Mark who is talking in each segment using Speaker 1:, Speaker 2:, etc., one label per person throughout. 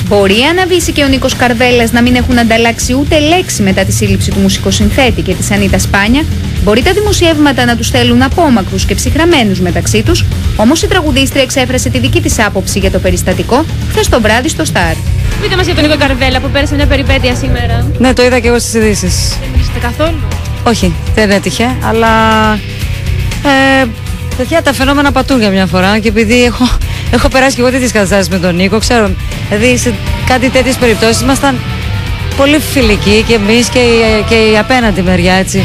Speaker 1: Μπορεί η Αναβίση και ο Νίκος Καρβέλλας να μην έχουν ανταλλάξει ούτε λέξη μετά τη σύλληψη του μουσικοσυνθέτη και της Ανίτα Σπάνια. Μπορεί τα δημοσιεύματα να τους στέλνουν απόμακρους και ψυχραμένους μεταξύ τους. Όμως η τραγουδίστρια εξέφρασε τη δική της άποψη για το περιστατικό χθες το βράδυ στο Σταρ.
Speaker 2: Πείτε μας για τον Νίκο Καρβέλλα που πέρασε μια περιπέτεια σήμερα.
Speaker 3: Ναι, το είδα και εγώ στις ειδήσεις.
Speaker 2: Δεν μιλήσατε καθόλου?
Speaker 3: Όχι, δεν έτυχε, αλλά παιδιά, τα φαινόμενα πατούν για μια φορά και επειδή έχω περάσει και εγώ τέτοιες καταστάσεις με τον Νίκο, ξέρω, δηλαδή σε κάτι τέτοιες περιπτώσεις ήμασταν πολύ φιλικοί και εμείς και η απέναντι μεριά, έτσι.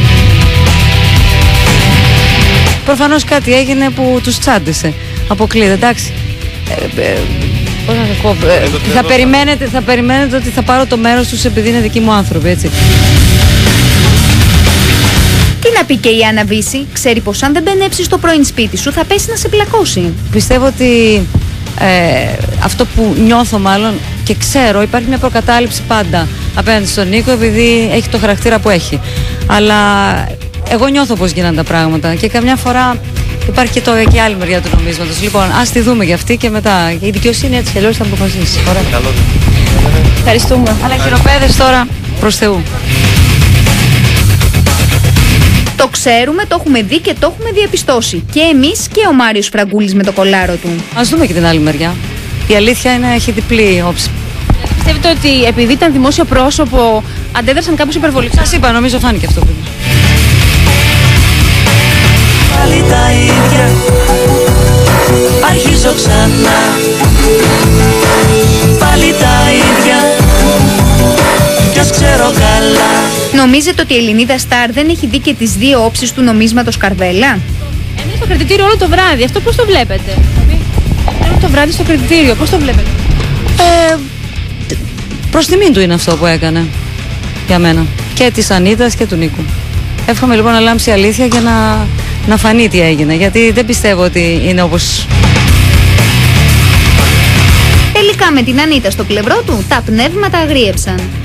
Speaker 3: Προφανώς κάτι έγινε που τους τσάντισε. Αποκλείεται, εντάξει. Πώς να το πω, θα περιμένετε ότι θα πάρω το μέρος τους επειδή είναι δικοί μου άνθρωποι, έτσι.
Speaker 1: Τι να πει και η Αναβίση, ξέρει πως αν δεν μπενέψεις στο πρώην σπίτι σου θα πέσει να σε πλακώσει.
Speaker 3: Πιστεύω ότι αυτό που νιώθω μάλλον και ξέρω, υπάρχει μια προκατάληψη πάντα απέναντι στον Νίκο επειδή έχει το χαρακτήρα που έχει. Αλλά εγώ νιώθω πως γίνανε τα πράγματα και καμιά φορά υπάρχει και άλλη μεριά του νομίσματος. Λοιπόν, ας τη δούμε για αυτή και μετά. Η δικαιοσύνη έτσι κι αλλιώς θα αποφασίσει. Ωραία.
Speaker 2: Ευχαριστούμε.
Speaker 3: Αλλά χειροπέδες τώρα προς Θεού.
Speaker 1: Το ξέρουμε, το έχουμε δει και το έχουμε διαπιστώσει. Και εμείς και ο Μάριος Φραγκούλης με το κολάρο του.
Speaker 3: Ας δούμε και την άλλη μεριά. Η αλήθεια έχει διπλή όψη.
Speaker 2: Πιστεύετε ότι επειδή ήταν δημόσιο πρόσωπο αντέδρασαν κάπως υπερβολικά?
Speaker 3: Σας είπα, νομίζω φάνηκε αυτό που είναι.
Speaker 4: Πάλι τα ίδια, αρχίζω ξανά. Πάλι τα ίδια, κι ας ξέρω καλά.
Speaker 1: Νομίζετε ότι η Ελληνίδα Σταρ δεν έχει δει και τις δύο όψεις του νομίσματος Καρβέλλα?
Speaker 2: Έμεινε στο κριτήριο όλο το βράδυ, αυτό πώς το βλέπετε? Όλο το βράδυ στο κριτήριο, πώς το βλέπετε?
Speaker 3: Προς τιμήν του είναι αυτό που έκανε για μένα. Και της Ανίτας και του Νίκου. Εύχομαι λοιπόν να λάμψει η αλήθεια και να φανεί τι έγινε. Γιατί δεν πιστεύω ότι είναι όπως...
Speaker 1: Τελικά με την Ανίτα στο πλευρό του, τα πνεύματα αγρίεψαν.